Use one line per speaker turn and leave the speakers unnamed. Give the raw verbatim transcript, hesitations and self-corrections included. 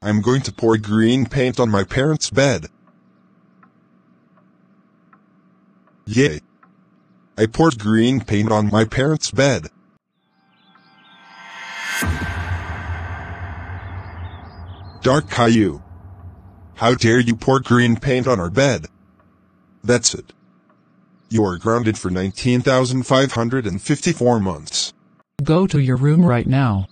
I'm going to pour green paint on my parents' bed. Yay! I poured green paint on my parents' bed. Dark Caillou. How dare you pour green paint on our bed? That's it. You are grounded for nineteen thousand five hundred fifty-four months.
Go to your room right now.